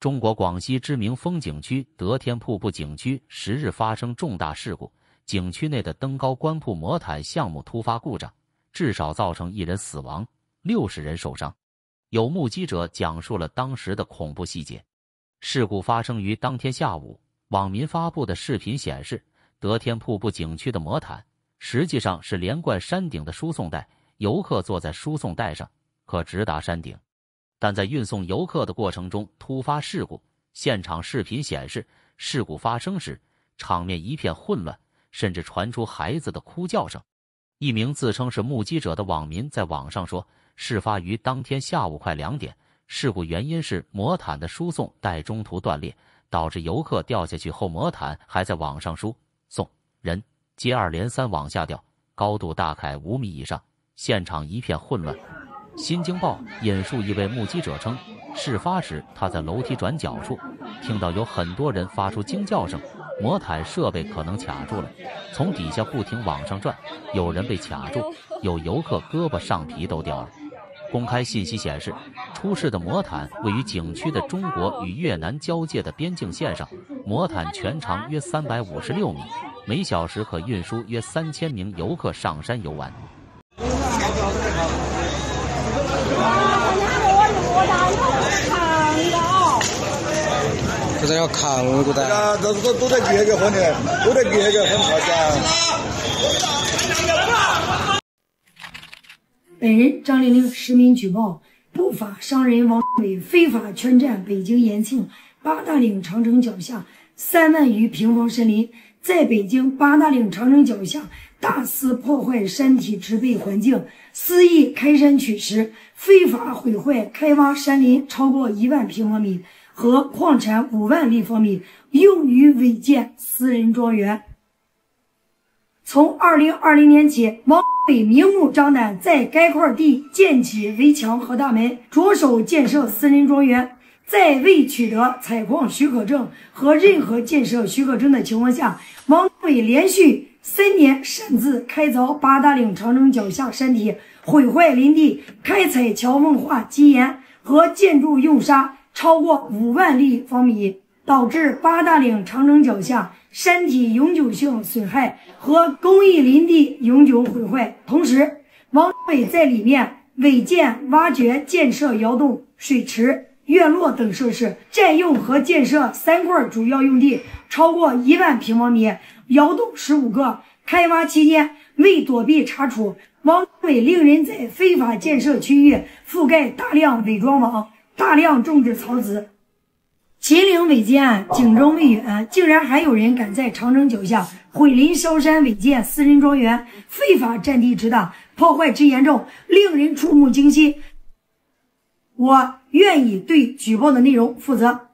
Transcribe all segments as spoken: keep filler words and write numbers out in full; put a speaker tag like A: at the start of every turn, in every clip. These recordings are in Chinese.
A: 中国广西知名风景区得天瀑布景区十日发生重大事故，景区内的登高观瀑魔毯项目突发故障，至少造成一人死亡，六十人受伤。有目击者讲述了当时的恐怖细节。事故发生于当天下午，网民发布的视频显示，得天瀑布景区的魔毯实际上是连贯山顶的输送带，游客坐在输送带上可直达山顶。但在运送游客的过程中突发事故，现场视频显示，事故发生时场面一片混乱，甚至传出孩子的哭叫声。一名自称是目击者的网民在网上说，事发于当天下午快两点，事故原因是魔毯的输送带中途断裂，导致游客掉下去后魔毯还在往上输送，人接二连三往下掉，高度大概五米以上，现场一片混乱。新京报引述一位目击者称，事发时他在楼梯转角处听到有很多人发出惊叫声，魔毯设备可能卡住了，从底下不停往上转，有人被卡住，有游客胳膊上皮都掉了。公开信息显示，出事的魔毯位于景区的中国与越南交界的边境线上，魔毯全长约三百五十六米，每小时可运输约三千名游客上山游玩。
B: 这要扛过的，
C: 啊，都都都在结个婚的，都在结个婚好像。
D: 本人张玲玲实名举报不法商人王伟非法圈占北京延庆八达岭长城脚下三万余平方森林，在北京八达岭长城脚下大肆破坏山体植被环境，肆意开山取石，非法毁坏开挖山林超过一万平方米和矿产五万立方米，用于违建私人庄园。从二零二零年起，王伟明目张胆在该块地建起围墙和大门，着手建设私人庄园。在未取得采矿许可证和任何建设许可证的情况下，王伟连续三年擅自开凿八达岭长城脚下山体，毁坏林地，开采桥缝化基岩和建筑用沙超过五万立方米，导致八达岭长城脚下山体永久性损害和公益林地永久毁坏。同时，王伟在里面违建、挖掘、建设窑洞、水池、院落等设施，占用和建设三块主要用地超过一万平方米，窑洞十五个。开挖期间，为躲避查处，王伟令人在非法建设区域覆盖大量伪装网，大量种植草籽。秦岭违建案警钟未远，竟然还有人敢在长城脚下毁林烧山违建私人庄园，非法占地之大，破坏之严重，令人触目惊心。我愿意对举报的内容负责。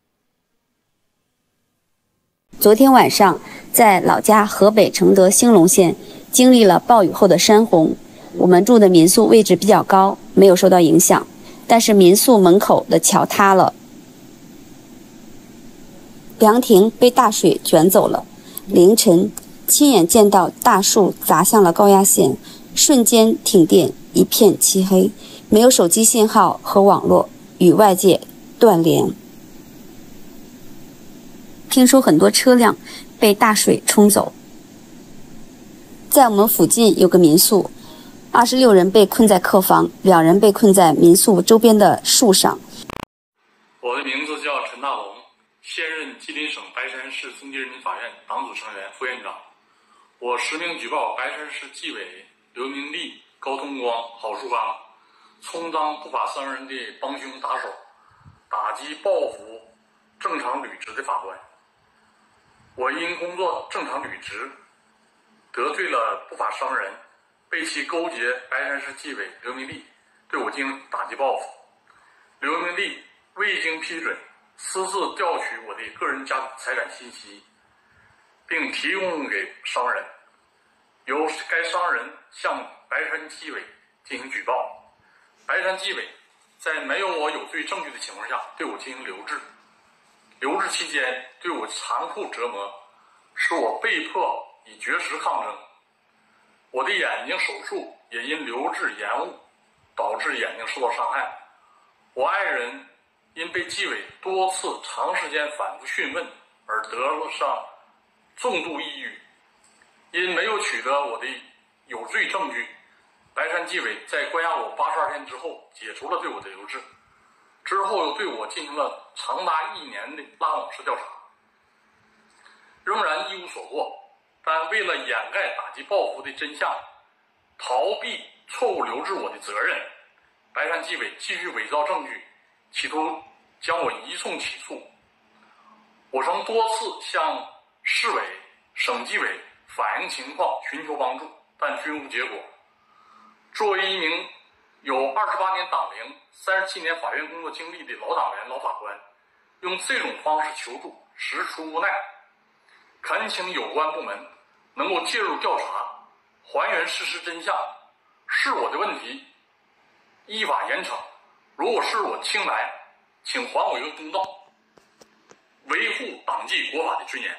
E: 昨天晚上，在老家河北承德兴隆县经历了暴雨后的山洪，我们住的民宿位置比较高，没有受到影响，但是民宿门口的桥塌了，凉亭被大水卷走了。凌晨亲眼见到大树砸向了高压线，瞬间停电，一片漆黑，没有手机信号和网络，与外界断联。听说很多车辆被大水冲走。在我们附近有个民宿，二十六人被困在客房，两人被困在民宿周边的树上。
F: 我的名字叫陈大龙，现任吉林省白山市中级人民法院党组成员、副院长。我实名举报白山市纪委刘明利、高通光、郝树刚充当不法商人的帮凶打手，打击报复正常履职的法官。我因工作正常履职，得罪了不法商人，被其勾结白山市纪委刘明利对我进行打击报复。刘明利未经批准私自调取我的个人家财产信息，并提供给商人，由该商人向白山纪委进行举报。白山纪委在没有我有罪证据的情况下对我进行留置，留置期间对我残酷折磨，使我被迫以绝食抗争。我的眼睛手术也因留置延误导致眼睛受到伤害。我爱人因被纪委多次长时间反复讯问而得了上重度抑郁。因没有取得我的有罪证据，白山纪委在关押我八十二天之后解除了对我的留置，之后又对我进行了长达一年的拉网式调查，仍然一无所获。但为了掩盖打击报复的真相，逃避错误留置我的责任，白山纪委继续伪造证据，企图将我移送起诉。我曾多次向市委、省纪委反映情况，寻求帮助，但均无结果。作为一名有二十八年党龄、三十七年法院工作经历的老党员、老法官，用这种方式求助，实属无奈。恳请有关部门能够介入调查，还原事实真相，是我的问题，依法严惩；如果是我清白，请还我一个公道，维护党纪国法的尊严。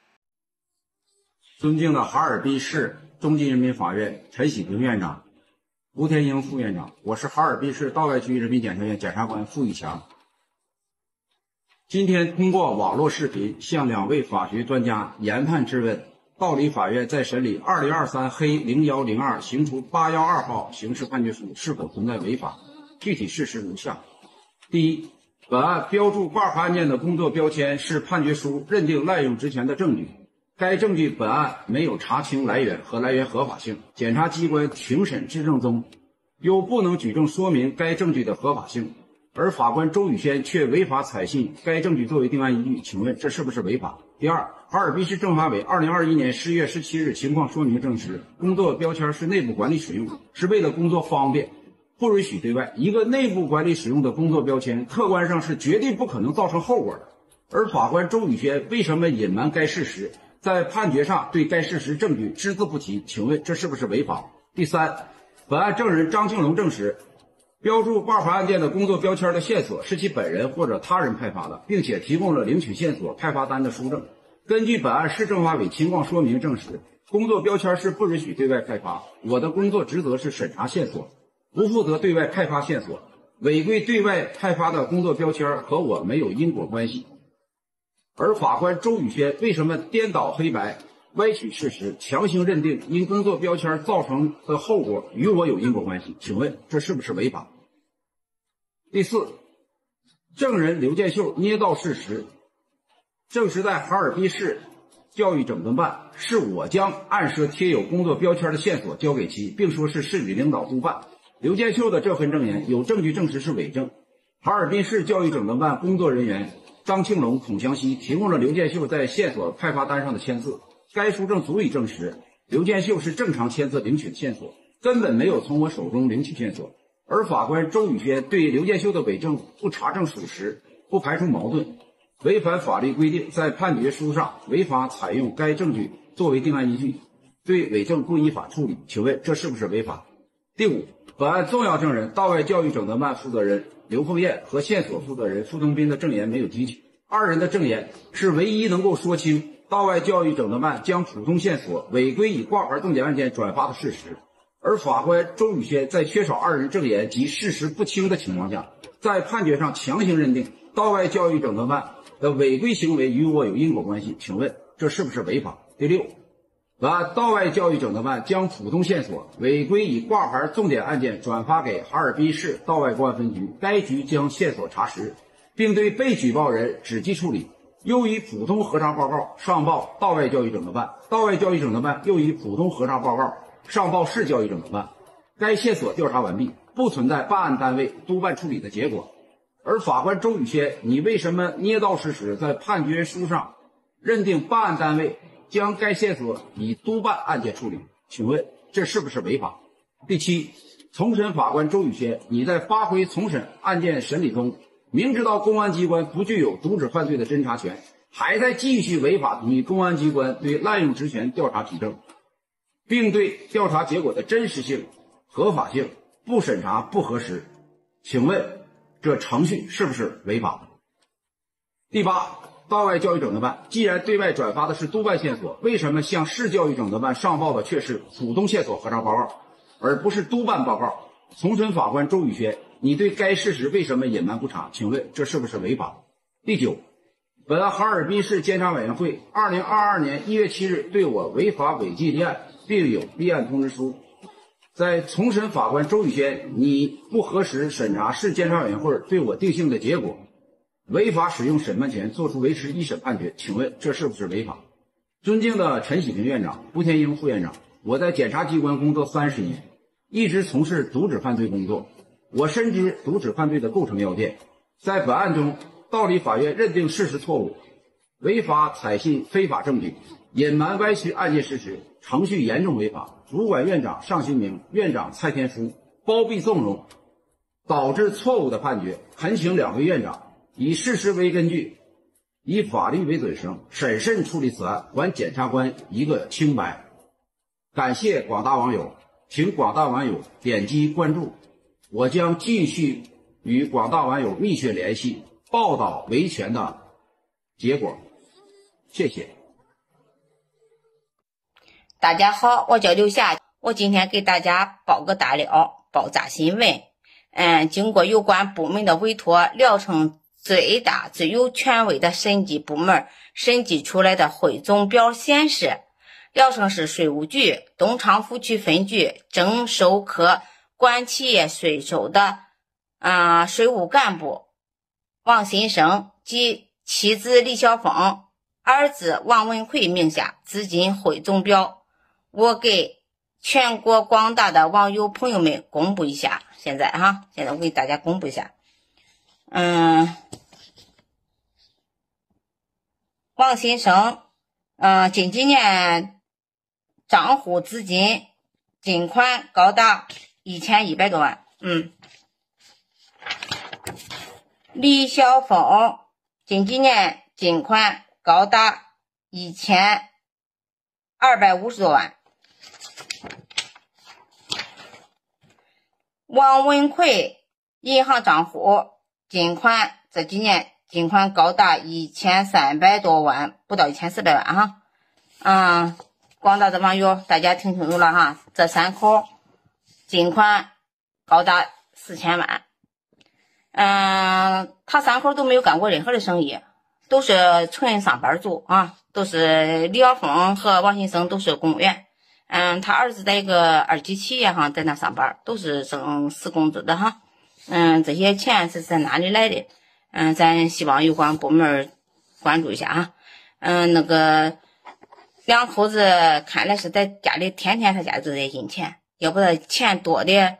B: 尊敬的哈尔滨市中级人民法院陈喜平院长、吴天英副院长，我是哈尔滨市道外区人民检察院检察官付玉强。今天通过网络视频向两位法学专家研判质问，道理法院在审理二零二三黑零幺零二刑处八幺二号刑事判决书是否存在违法，具体事实如下：第一，本案标注挂牌案件的工作标签是判决书认定滥用职权的证据，该证据本案没有查清来源和来源合法性，检察机关庭审质证中又不能举证说明该证据的合法性，而法官周宇轩却违法采信该证据作为定案依据，请问这是不是违法？第二，哈尔滨市政法委二零二一年十月十七日情况说明证实，工作标签是内部管理使用，是为了工作方便，不允许对外。一个内部管理使用的工作标签，客观上是绝对不可能造成后果的。而法官周宇轩为什么隐瞒该事实，在判决上对该事实证据只字不提，请问这是不是违法？第三，本案证人张庆龙证实，标注挂牌案件的工作标签的线索是其本人或者他人派发的，并且提供了领取线索、派发单的书证。根据本案市政法委情况说明证实，工作标签是不允许对外开发，我的工作职责是审查线索，不负责对外开发线索，违规对外开发的工作标签和我没有因果关系。而法官周宇轩为什么颠倒黑白、歪曲事实，强行认定因工作标签造成的后果与我有因果关系？请问这是不是违法？第四，证人刘建秀捏造事实，证实在哈尔滨市教育整顿办是我将案涉贴有工作标签的线索交给其，并说是市里领导督办。刘建秀的这份证言有证据证实是伪证。哈尔滨市教育整顿办工作人员张庆龙、孔祥熙提供了刘建秀在线索派发单上的签字，该书证足以证实刘建秀是正常签字领取的线索，根本没有从我手中领取线索。而法官周宇轩对刘建秀的伪证不查证属实，不排除矛盾，违反法律规定，在判决书上违法采用该证据作为定案依据，对伪证不依法处理，请问这是不是违法？第五，本案重要证人道外教育整顿办负责人刘凤燕和线索负责人傅东斌的证言没有提取，二人的证言是唯一能够说清道外教育整顿办将普通线索违规以挂牌冻结案件转发的事实。而法官周宇轩在缺少二人证言及事实不清的情况下，在判决上强行认定道外教育整顿办的违规行为与我有因果关系，请问这是不是违法？第六，本案道外教育整顿办将普通线索违规以挂牌重点案件转发给哈尔滨市道外公安分局，该局将线索查实，并对被举报人止迹处理，又以普通核查报告上报道外教育整顿办，道外教育整顿办又以普通核查报告上报市教育整顿办。该线索调查完毕，不存在办案单位督办处理的结果。而法官周宇轩，你为什么捏造事实，在判决书上认定办案单位将该线索以督办案件处理？请问这是不是违法？第七，从审法官周宇轩，你在发挥从审案件审理中，明知道公安机关不具有阻止犯罪的侦查权，还在继续违法同意公安机关对滥用职权调查举证，并对调查结果的真实性、合法性不审查不核实，请问这程序是不是违法？第八，道外教育整顿办既然对外转发的是督办线索，为什么向市教育整顿办上报的却是普通线索核查报告，而不是督办报告？从审法官周宇轩， 你对该事实为什么隐瞒不查？请问这是不是违法？第九，本案哈尔滨市监察委员会二零二二年一月七日对我违法违纪立案，并有立案通知书。在重审法官周宇轩，你不核实审查市监察委员会对我定性的结果，违法使用审判权作出维持一审判决，请问这是不是违法？尊敬的陈喜平院长、胡天英副院长，我在检察机关工作三十年，一直从事渎职犯罪工作，我深知渎职犯罪的构成要件。在本案中，道理法院认定事实错误，违法采信非法证据，隐瞒歪曲案件事实，程序严重违法。主管院长尚新明、院长蔡天书包庇纵容，导致错误的判决。恳请两位院长以事实为根据，以法律为准绳，审慎处理此案，还检察官一个清白。感谢广大网友，请广大网友点击关注，我将继续与广大网友密切联系，报道维权的结果。谢谢。
G: 大家好，我叫刘霞，我今天给大家报个大料，爆炸新闻。嗯，经过有关部门的委托，聊城最大最有权威的审计部门审计出来的汇总表显示，聊城市税务局东昌府区分局征收科管企业税收的啊、呃、税务干部王新生及妻子李小凤、儿子王文奎名下资金汇总表，我给全国广大的网友朋友们公布一下。现在哈，现在我给大家公布一下。嗯，王新生，嗯，近几年账户资金进款高达一千一百多万。嗯，李小凤近几年进款高达一千二百五十多万。王文奎银行账户进款这几年进款高达一千三百多万，不到一千四百万哈。嗯，广大的网友大家听清楚了哈，这三口进款高达四千万。嗯，他三口都没有干过任何的生意，都是纯上班族啊，都是李小凤和王新生都是公务员。嗯，他儿子在一个二级企业哈，在那上班，都是挣死工资的哈。嗯，这些钱是在哪里来的？嗯，咱希望有关部门关注一下哈。嗯，那个两口子看来是在家里天天他家都在印钱，要不然钱多的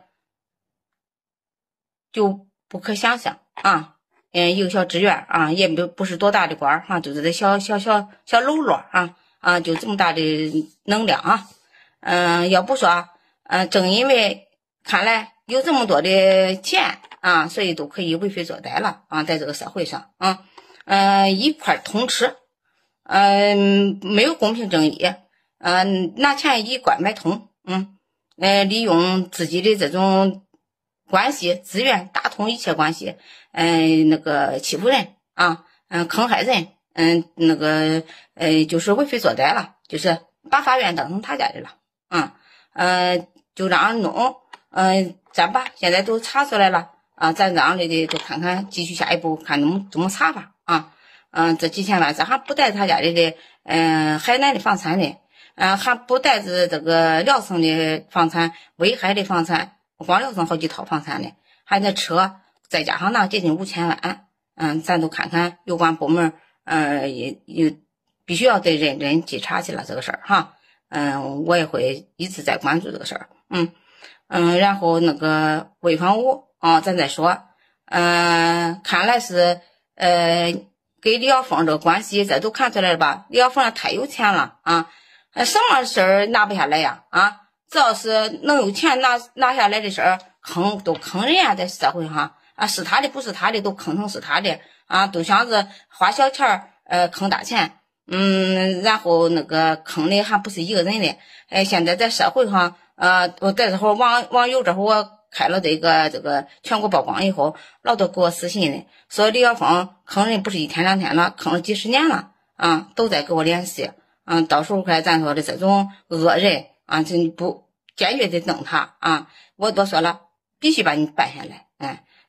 G: 就不可想象啊。嗯，一个小职员啊，也不不是多大的官哈，就是这小小小小喽啰啊啊，就这么大的能量啊。嗯，要不说，嗯，正因为看来有这么多的钱啊，所以都可以为非作歹了啊，在这个社会上啊，嗯，一块通吃，嗯，没有公平正义，嗯，拿钱一罐买通，嗯，呃，利用自己的这种关系资源打通一切关系，嗯，那个欺负人啊，嗯，坑害人，嗯，那个呃，就是为非作歹了，就是把法院当成他家的了。嗯，呃，就这样弄，嗯、呃，咱吧，现在都查出来了啊，咱这样的的都看看，继续下一步看怎么怎么查法啊，嗯、呃，这几千万咱还不带他家里的，嗯、呃，海南的房产的，嗯、呃，还不带着这个聊城的房产，威海的房产，光聊城好几套房产的，还那车，再加上那接近五千万，嗯，咱都看看有关部门，呃，也也必须要得认真稽查去了这个事儿哈。嗯，我也会一直在关注这个事儿。嗯嗯，然后那个潍坊五啊，咱再说。嗯，看来是呃，跟李小凤这个关系，这都看出来了吧？李小凤太有钱了啊，什么事儿拿不下来呀？啊，只要是能有钱拿拿下来的事儿，坑都坑人呀，在社会上啊，是他的不是他的都坑成是他的啊，都想着花小钱儿呃坑大钱。嗯，然后那个坑的还不是一个人的，哎，现在在社会上，呃，我在这会儿网网友这会儿我开了这个这个全国曝光以后，老多给我私信的，说李小凤坑人不是一天两天了，坑了几十年了，啊，都在给我联系，嗯，到时候快咱说的这种恶人啊，真不坚决的弄他啊，我多说了，必须把你办下来，哎，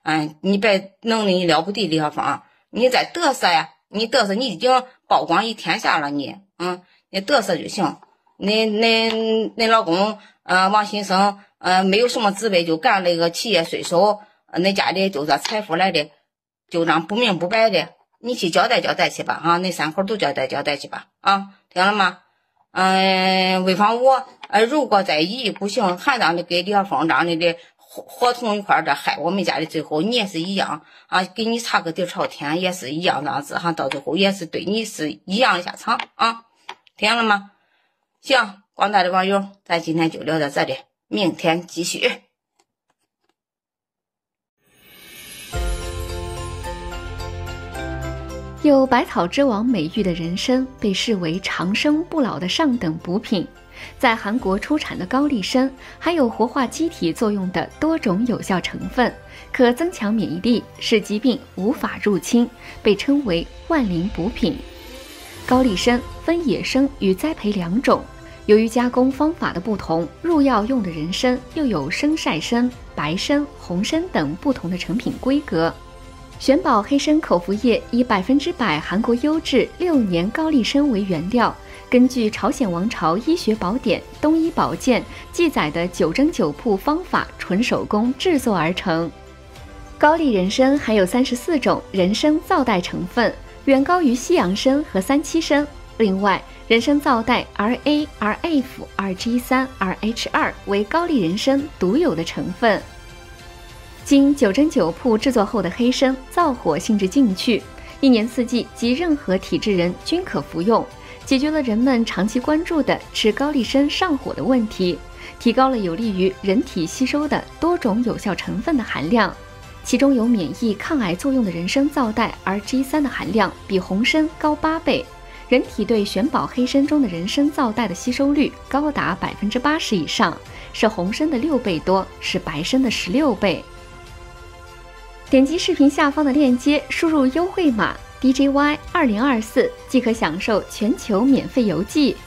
G: 嗯，你别弄的你了不地李小芳，你再嘚瑟呀，你嘚瑟，你已经曝光一天下了你，嗯，你嘚瑟就行。你你你老公呃王新生呃没有什么职位就干了一个企业税收，呃那家里就这财富来的，就这样不明不白的，你去交代交代去吧啊，那三口都交代交代去吧啊，听了吗？嗯，潍坊我呃如果再一意孤行，还让你给李小凤让你的伙同一块的害我们家的，最后你也是一样啊，给你插个底朝天也是一样这样子哈，到最后也是对你是一样的下场啊，听了吗？行，广大的网友，咱今天就聊到这里，明天继续。
H: 有百草之王美誉的人参被视为长生不老的上等补品，在韩国出产的高丽参含有活化机体作用的多种有效成分，可增强免疫力，使疾病无法入侵，被称为万灵补品。高丽参分野生与栽培两种，由于加工方法的不同，入药用的人参又有生晒参、白参、红参等不同的成品规格。玄宝黑参口服液以百分之百韩国优质六年高丽参为原料，根据朝鲜王朝医学宝典《东医宝鉴》记载的九蒸九铺方法纯手工制作而成。高丽人参含有三十四种人参皂苷成分，远高于西洋参和三七参。另外，人参皂苷 R A、R F、R G 三、R H 二 为高丽人参独有的成分。经九蒸九铺制作后的黑参燥火性质进去，一年四季及任何体质人均可服用，解决了人们长期关注的吃高丽参上火的问题，提高了有利于人体吸收的多种有效成分的含量。其中有免疫抗癌作用的人参皂苷 R G 三 的含量比红参高八倍，人体对玄宝黑参中的人参皂苷的吸收率高达百分之八十以上，是红参的六倍多，是白参的十六倍。点击视频下方的链接，输入优惠码 D J Y 二零二四即可享受全球免费邮寄。